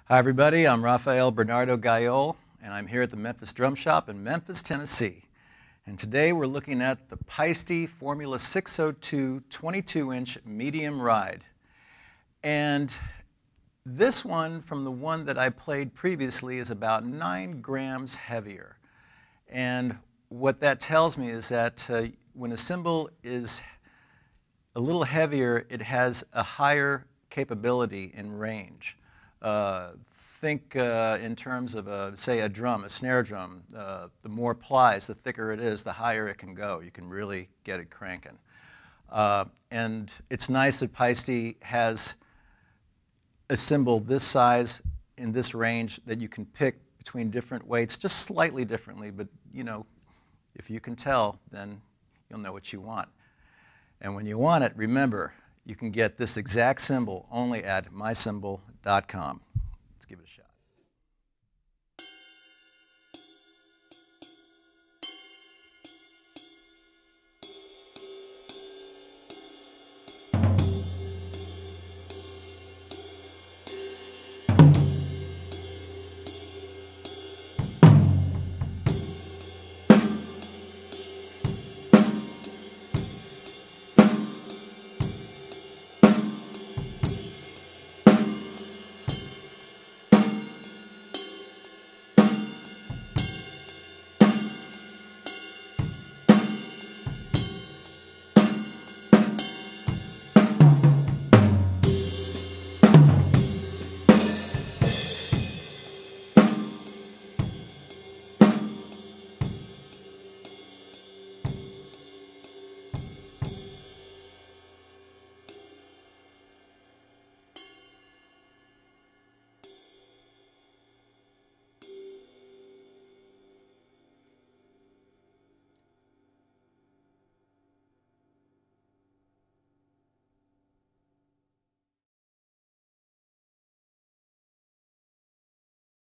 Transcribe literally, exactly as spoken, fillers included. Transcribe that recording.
Hi everybody, I'm Rafael Bernardo Gayol, and I'm here at the Memphis Drum Shop in Memphis, Tennessee. And today we're looking at the Paiste Formula six oh two twenty-two inch medium ride. And this one, from the one that I played previously, is about nine grams heavier. And what that tells me is that uh, when a cymbal is a little heavier, it has a higher capability in range. Uh, think uh, in terms of, a, say, a drum, a snare drum. Uh, the more plies, the thicker it is, the higher it can go. You can really get it cranking. Uh, and it's nice that Paiste has a cymbal this size in this range that you can pick between different weights, just slightly differently, but you know, if you can tell, then you'll know what you want. And when you want it, remember, you can get this exact cymbal only at my cymbal dot com. Let's give it a shot.